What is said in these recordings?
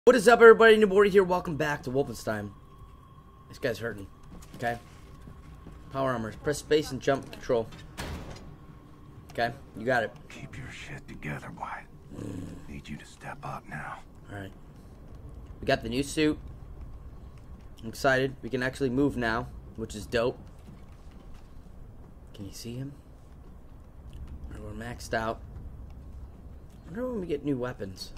What is up, everybody? Newborn here. Welcome back to Wolfenstein. This guy's hurting. Okay. Power armor. Press space and jump control. Okay, you got it. Keep your shit together, Wyatt. Need you to step up now. Alright. We got the new suit. I'm excited. We can actually move now, which is dope. Can you see him? We're maxed out. I wonder when we get new weapons.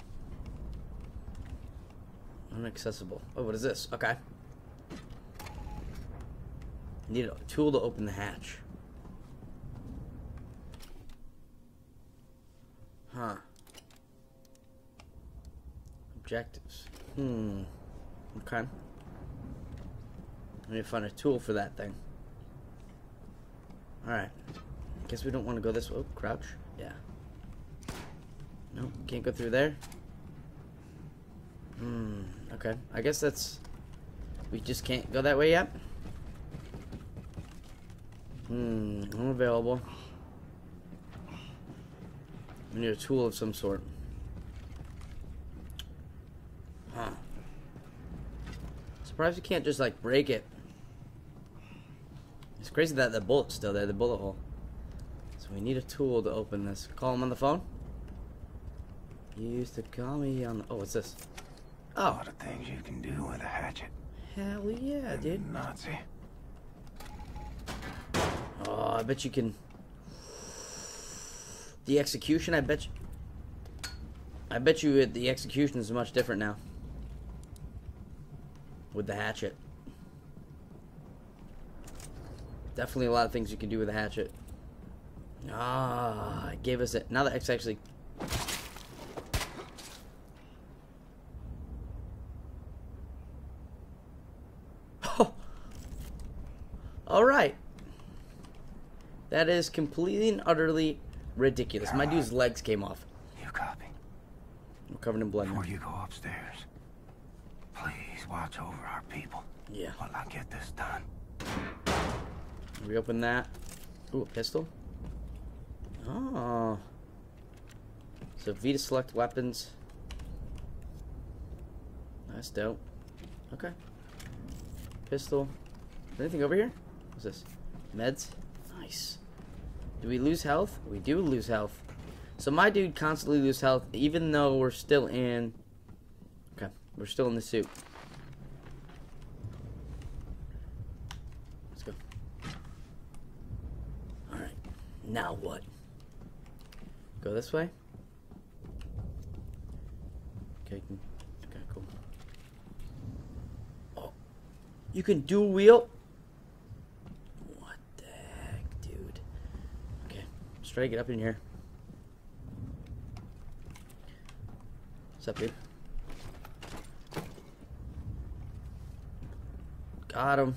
Inaccessible. Oh, what is this? Okay. Need a tool to open the hatch. Huh. Objectives. Okay. I need to find a tool for that thing. Alright. Guess we don't want to go this way. Oh, crouch. Yeah. Nope, can't go through there. Okay. I guess that's... We just can't go that way yet? Unavailable. We need a tool of some sort. Huh. Surprised we can't just, like, break it. It's crazy that the bullet's still there, the bullet hole. So we need a tool to open this. Call him on the phone? You used to call me on the... Oh, what's this? A lot of things you can do with a hatchet. Hell yeah, dude. Nazi. Oh, I bet you can... The execution, I bet you the execution is much different now. With the hatchet. Definitely a lot of things you can do with a hatchet. Ah, it gave us it. Now that it's actually... Alright. That is completely and utterly ridiculous. My dude's legs came off. You copy? I'm covered in blood. Before you go upstairs, please watch over our people. Yeah. While I get this done. Reopen that. Ooh, a pistol. Oh. So V to select weapons. That's dope. Okay. Pistol. Anything over here? What's this? Meds? Nice. Do we lose health? We do lose health. So my dude constantly loses health, even though we're still in... Okay, we're still in the suit. Let's go. Alright. Now what? Go this way? Okay, cool. Oh. You can dual wheel? Try to get up in here. What's up, dude? Got him.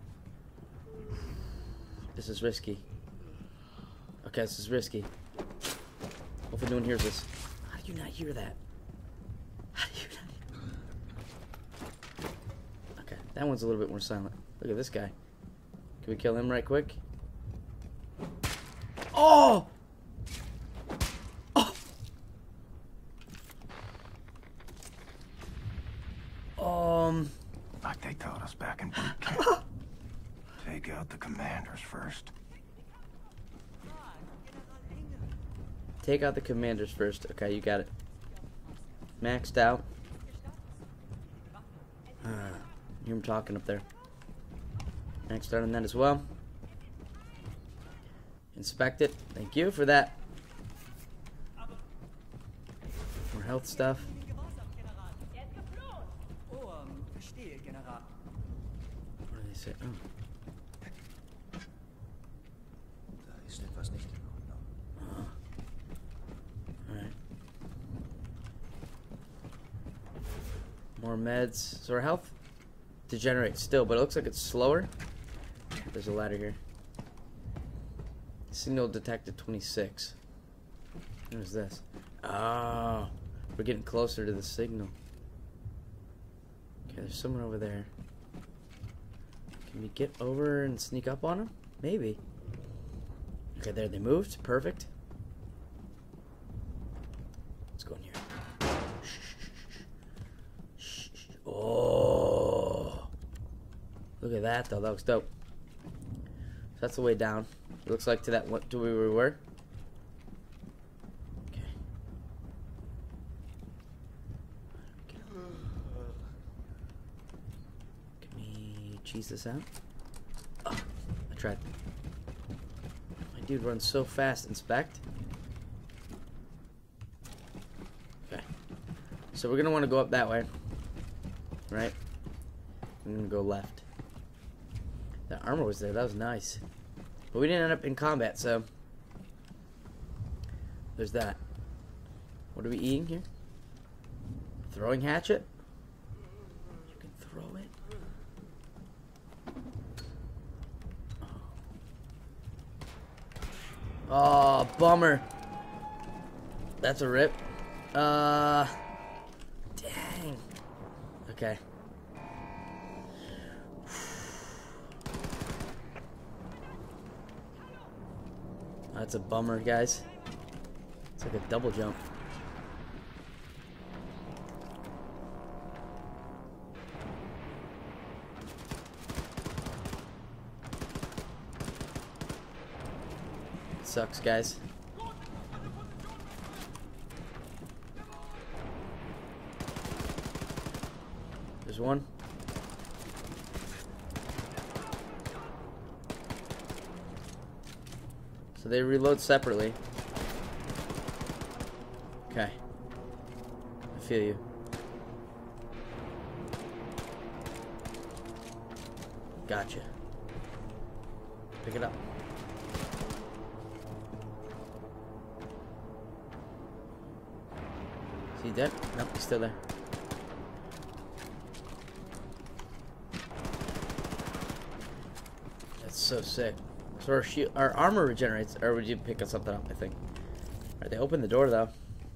This is risky. Okay, this is risky. Hopefully no one hears this. How do you not hear that? How do you not... Okay, that one's a little bit more silent. Look at this guy. Can we kill him right quick? Oh! Oh! Like they taught us back in boot camp. Take out the commanders first. Take out the commanders first. Okay, you got it. Maxed out. Hear him talking up there. Maxed out on that as well. Inspect it. Thank you for that. More health stuff. What do they say? Oh. Alright. More meds. So our health degenerates still, but it looks like it's slower. There's a ladder here. Signal detected 26. What is this? Oh, we're getting closer to the signal. Okay, there's someone over there. Can we get over and sneak up on him? Maybe. Okay, there they moved. Perfect. Let's go in here. Look at that, though. That looks dope. So that's the way down. It looks like to that one, to where we were. Okay. Can we cheese this out? Oh, I tried. My dude runs so fast. Inspect. Okay. So we're gonna want to go up that way. Right? I'm gonna go left. The armor was there. That was nice. But we didn't end up in combat, so there's that. What are we eating here? Throwing hatchet? You can throw it. Oh, bummer. That's a rip. Dang. Okay. That's a bummer, guys. It's like a double jump. It sucks, guys. There's one. So they reload separately. Okay. I feel you. Gotcha. Pick it up. Is he dead? Nope, he's still there. That's so sick. So our armor regenerates, or would you pick something up, I think. Alright, they opened the door, though.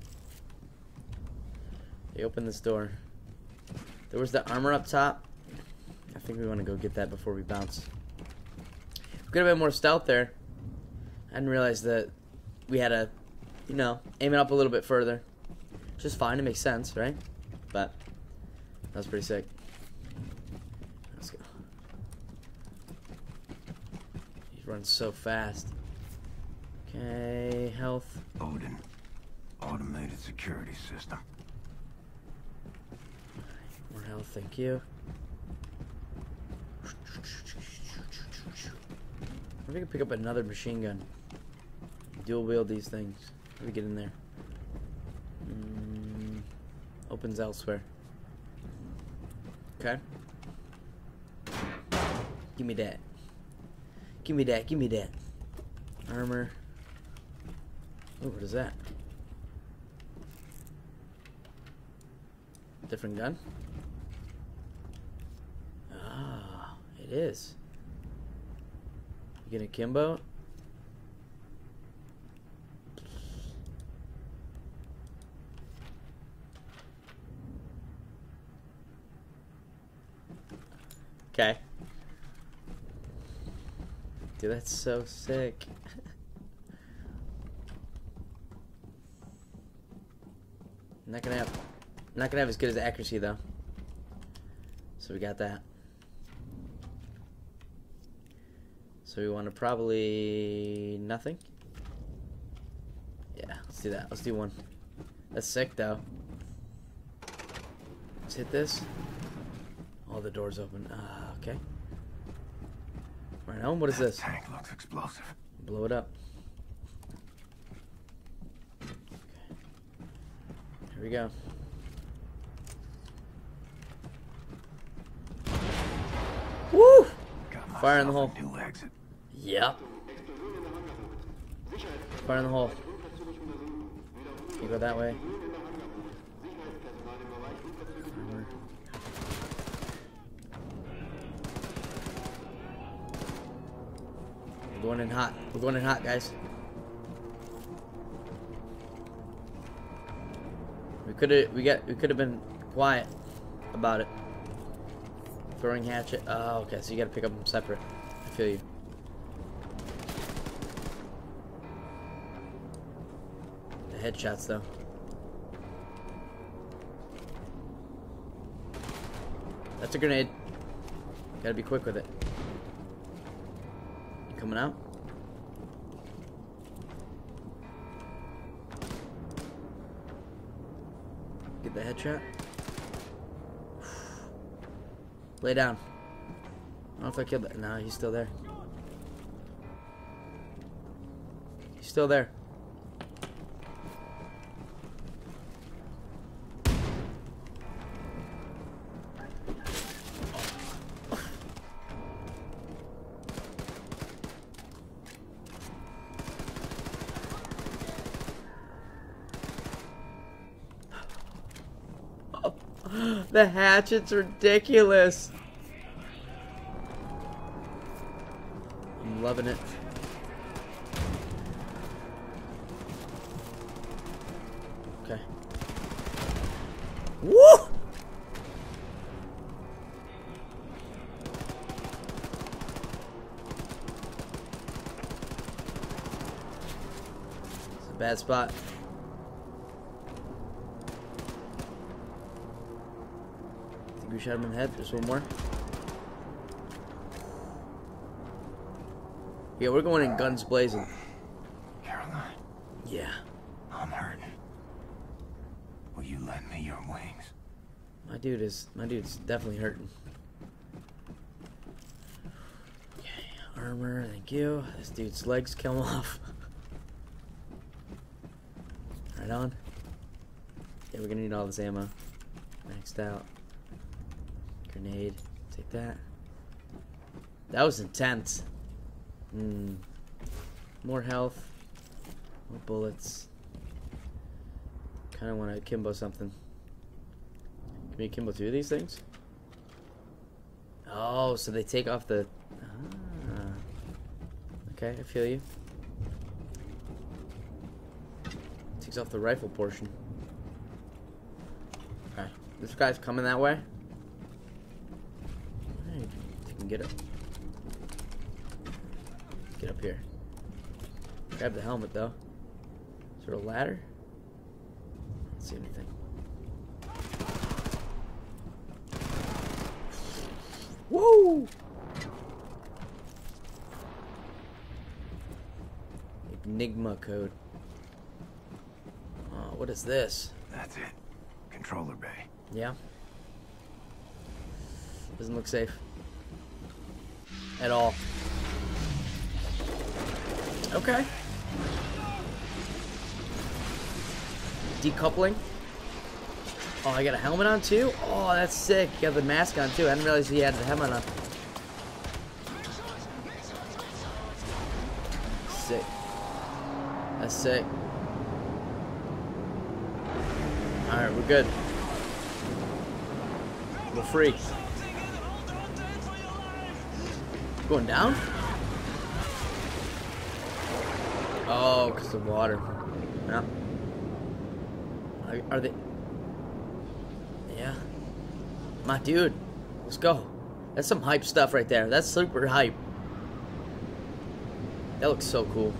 They opened this door. There was the armor up top. I think we want to go get that before we bounce. We could have been more stealth there. I didn't realize that we had to, you know, aim it up a little bit further. Just fine, it makes sense, right? But that was pretty sick. Let's go. He runs so fast. Okay, health. Odin. Automated security system. More health, thank you. Maybe we can pick up another machine gun. Dual wield these things. How do we get in there? Opens elsewhere. Okay. Give me that. Give me that. Give me that. Armor. Oh, what is that? Different gun? Ah, it is. You get a Kimbo? Okay. Dude, that's so sick. Not gonna have as good as accuracy though. So we got that. So we want to probably nothing. Yeah, let's do that. Let's do one. That's sick though. Let's hit this. Oh, the door's open. Okay. Right on. What is this? Tank looks explosive. Blow it up. Okay. Here we go. Woo! Fire in the hole. New exit. Yep. Fire in the hole. You go that way. We're going in hot. We're going in hot, guys. We could have been quiet about it. Throwing hatchet. Oh, okay. So you got to pick up them separate. I feel you. The headshots, though. That's a grenade. Gotta be quick with it. You coming out? Get the headshot. Lay down. I don't know if I killed that. No, he's still there. He's still there. The hatchet's ridiculous. I'm loving it. Okay. Woo! It's a bad spot. We shot him in the head. There's one more. Yeah, we're going in guns blazing. Caroline, Yeah. I'm hurting. Will you lend me your wings? My dude's definitely hurting. Okay, armor, thank you. This dude's legs come off. Right on. Yeah, we're gonna need all this ammo. Maxed out. Grenade. Take that. That was intense. More health. More bullets. Kind of want to akimbo something. Can we akimbo two of these things? Oh, so they take off the... Ah. Okay, I feel you. Takes off the rifle portion. Okay, this guy's coming that way. Alright, you can get up. Get up here. Grab the helmet though. Is there a ladder? I don't see anything. Woo! Enigma code. Oh, what is this? That's it. Controller bay. Yeah. Doesn't look safe. At all. Okay. Decoupling. Oh, I got a helmet on too? Oh, that's sick. You got the mask on too. I didn't realize he had the helmet on. Sick. That's sick. Alright, we're good. We're free. Going down? Oh, because of water. Yeah. Are they... Yeah. My dude. Let's go. That's some hype stuff right there. That's super hype. That looks so cool.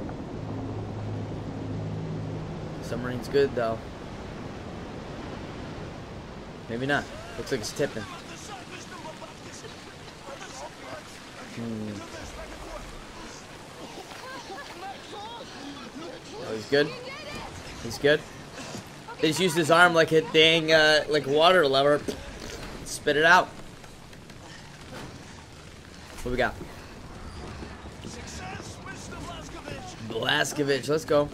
Submarine's good, though. Maybe not. Looks like it's tipping. Oh, he's good. He's good. They just used his arm like a dang, like water lever. Spit it out. What we got? Blazkowicz, let's go.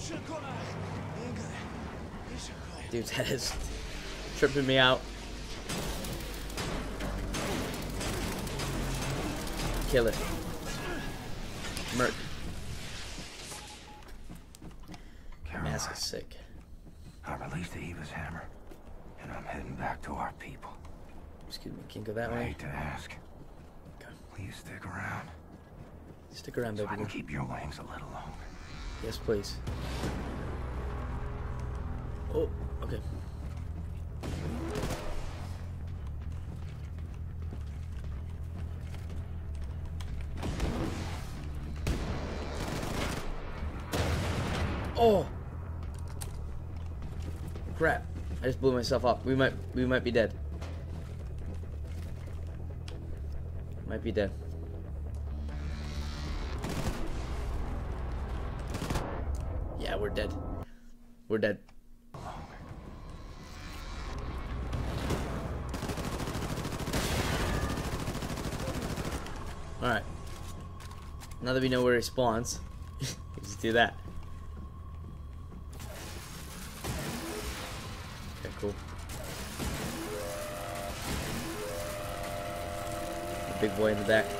Dude's head is tripping me out. Kill it. Merc. Mask is sick. I released the Eva's hammer, and I'm heading back to our people. Excuse me, can't go that I way. hate to ask. Okay. Will you stick around? Stick around, So baby. I can keep your wings a little longer. Yes, please. Oh, okay. Oh! Crap. I just blew myself up. We might be dead. Might be dead. Yeah, we're dead. We're dead. Alright. Now that we know where he spawns, just do that. Okay, cool. The big boy in the back.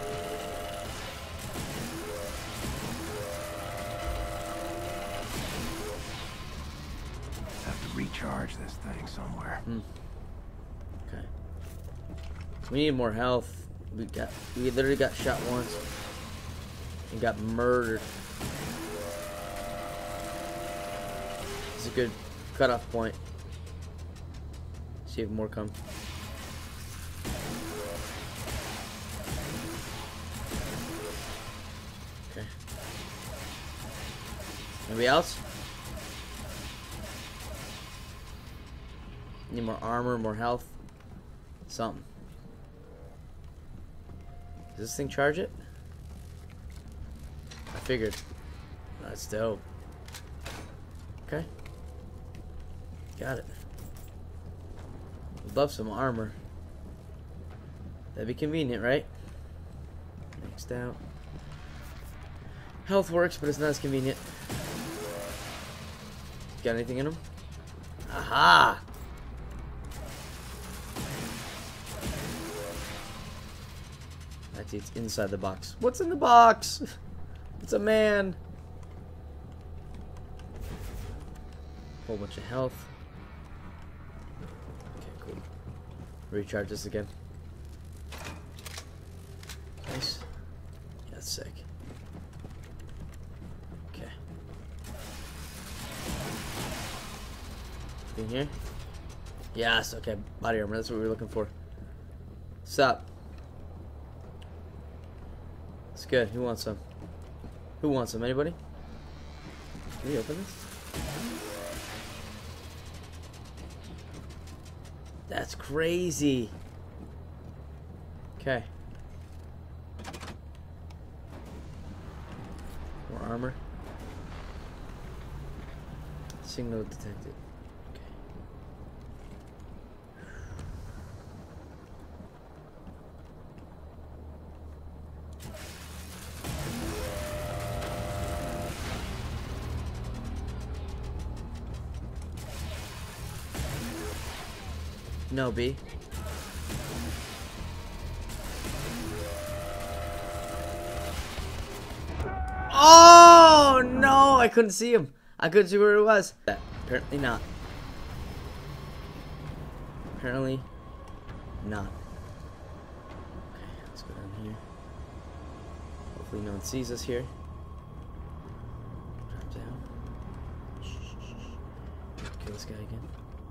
Have to recharge this thing somewhere. Okay. So we need more health. We literally got shot once and got murdered. It's a good cutoff point. See if more come. Okay. Anybody else? Need more armor, more health, something. Does this thing charge it? I figured. That's dope. Okay. Got it. Would love some armor. That'd be convenient, right? Next out. Health works, but it's not as convenient. Got anything in them? Aha! It's inside the box. What's in the box? It's a man. Whole bunch of health. Okay, cool. Recharge this again. Nice. Yeah, that's sick. Okay. In here? Yes, okay. Body armor, that's what we were looking for. Stop. It's good. Who wants some? Who wants some? Anybody? Can we open this? That's crazy. Okay. More armor. Signal detected. No, B. Oh no! I couldn't see him. I couldn't see where it was. Apparently not. Apparently not. Okay, let's go down here. Hopefully no one sees us here. Drop down. Kill this guy again.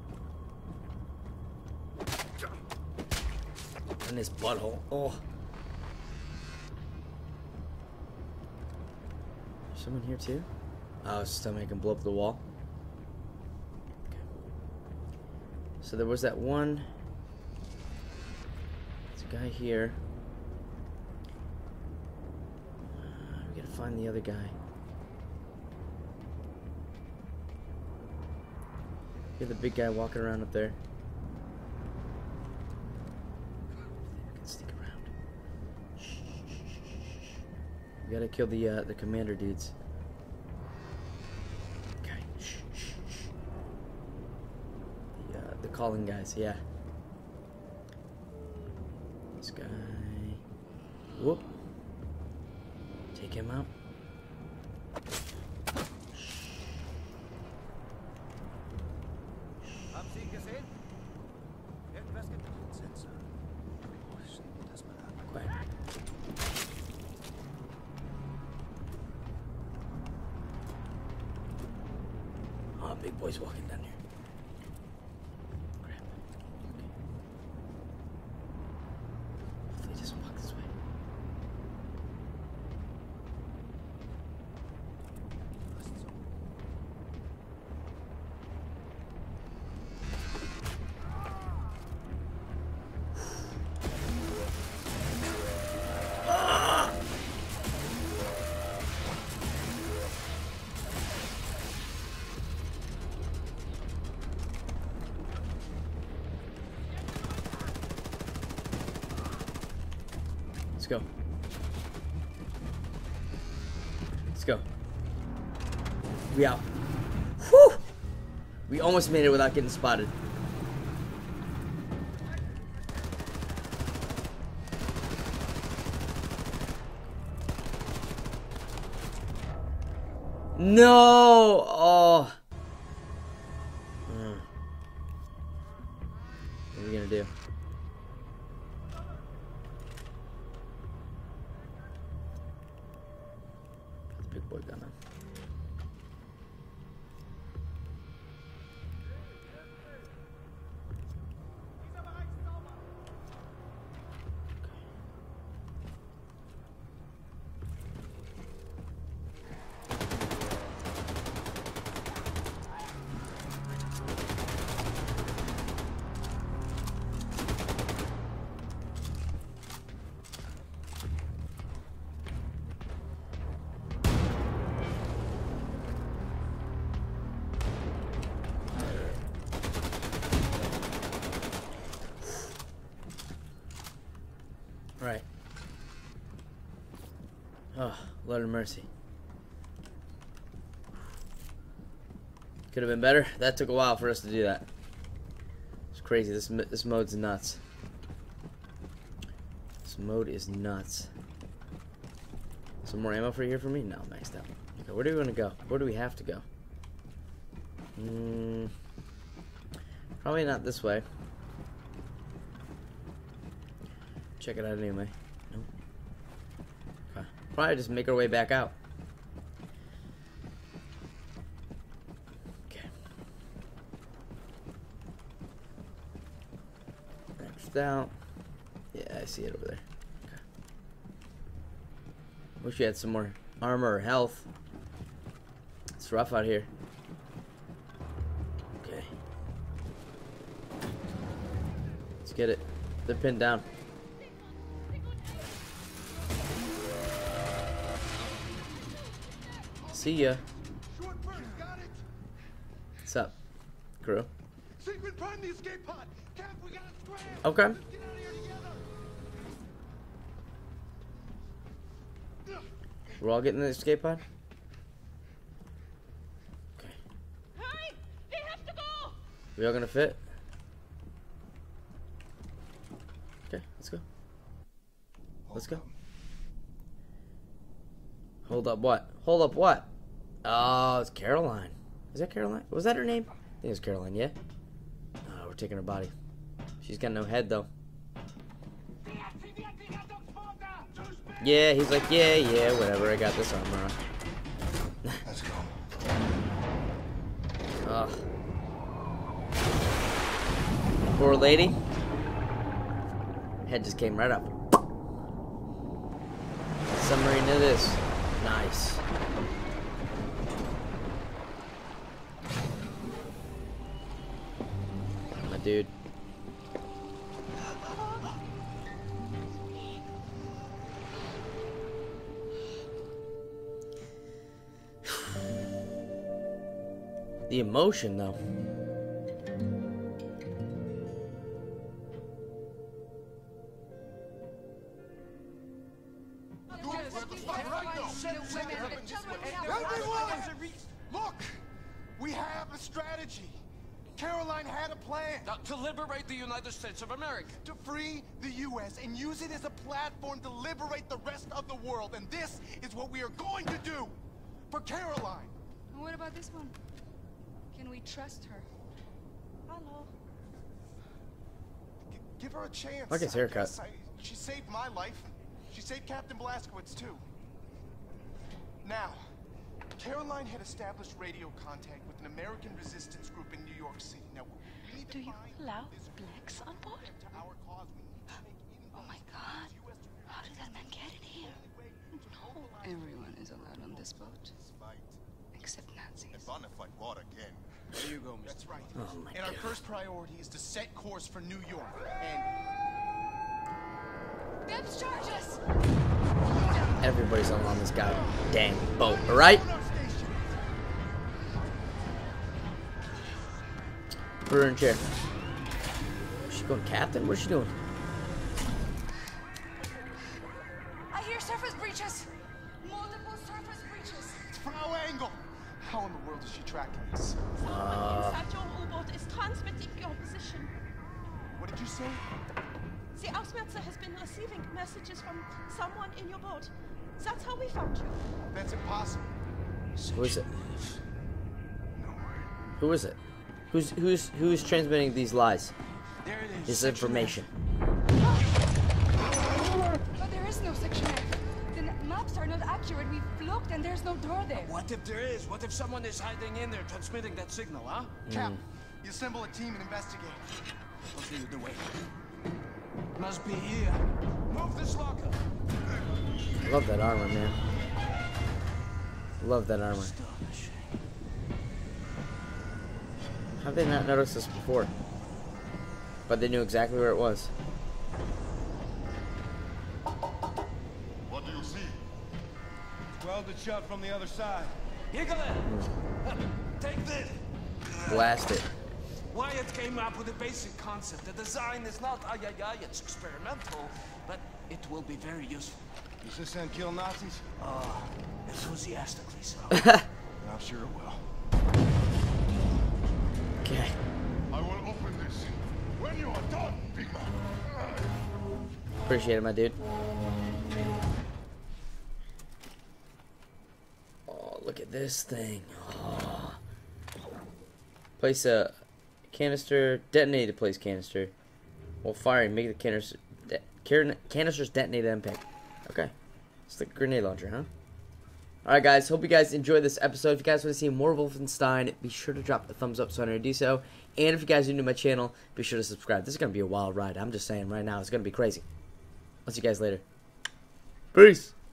In his butthole. Oh. There's someone here too? Oh, it's just I can blow up the wall. Okay. So there was that one. There's a guy here. We gotta find the other guy. You're the big guy walking around up there. We gotta kill the commander dudes. Okay. The calling guys, yeah. This guy. Whoop. Take him out. Quiet. Oh, big boy's walking down here. Crap. Okay. Hopefully he doesn't walk this way. Let's go. Let's go. We out. Whew! We almost made it without getting spotted. No! Oh. What are we gonna do? Put the big boy gun on. Right. Oh, Lord of mercy. Could have been better. That took a while for us to do that. It's crazy. This mode's nuts. This mode is nuts. Some more ammo for here for me? No, maxed out. Okay, where do we want to go? Where do we have to go? Probably not this way. Check it out anyway. No. Okay. Probably just make our way back out. Okay. Maxed out. Yeah, I see it over there. Okay. Wish you had some more armor or health. It's rough out here. Okay. Let's get it. They're pinned down. See ya. What's up, crew? Okay. We're all getting in the escape pod? Okay. Hurry! They have to go! We all gonna fit? Okay, let's go. Let's go. Hold up what? Hold up what? Oh, it's Caroline. Is that Caroline? Was that her name? I think it was Caroline, yeah? Oh, we're taking her body. She's got no head, though. Yeah, he's like, yeah, whatever. I got this armor on. Let's go. Ugh. Poor lady. Head just came right up. Submarine it is. Nice. My dude. The emotion, though. Look! We have a strategy. Caroline had a plan. To liberate the United States of America. To free the U.S. and use it as a platform to liberate the rest of the world. And this is what we are going to do for Caroline. And what about this one? Can we trust her? Hello. Give her a chance. Look at his haircut. She saved my life. She saved Captain Blazkowicz, too. Now, Caroline had established radio contact with an American resistance group in New York City. Now, we need to Do you find allow this blacks on board? to our cause. We need to make Oh my god. How did that man get in here? No. Everyone is allowed on this boat. Except Nazis. fight war again. There you go, Mr. That's right. Oh my And our God. first priority is to set course for New York. And Debs, charge us! Everybody's on this goddamn boat, alright? Put her in chair. Is she going captain? What's she doing? breaches! Multiple surface breaches! Frau Engel! How in the world is she tracking this? Someone inside your U-boat is transmitting your position. What did you say? The Ausmerzer has been receiving messages from someone in your boat. That's how we found you. That's impossible. Who is it? No way. Who is it? Who's transmitting these lies? There it is. This information. But there is no Section F. The maps are not accurate. We've looked and there's no door there. What if there is? What if someone is hiding in there transmitting that signal, huh? Cap, you assemble a team and investigate. I'll show you the way. Must be here. Move this locker. Love that armor, man. Love that armor. Astonishing. How did they not notice this before? But they knew exactly where it was. What do you see? Welded shut from the other side. Eagle, take this. Blast it. Wyatt came up with a basic concept. The design is not it's experimental, but it will be very useful. Does this end kill Nazis? Enthusiastically so. I'm sure it will. Okay. I will open this when you are done, big man. Appreciate it, my dude. Oh, look at this thing. Oh. Place a canister. Detonate to place canister. While firing, make the canisters detonate at impact. Okay. It's like a grenade launcher, huh? Alright guys, hope you guys enjoyed this episode. If you guys want to see more Wolfenstein, be sure to drop a thumbs up so I know to do so. And if you guys are new to my channel, be sure to subscribe. This is going to be a wild ride. I'm just saying right now, it's going to be crazy. I'll see you guys later. Peace!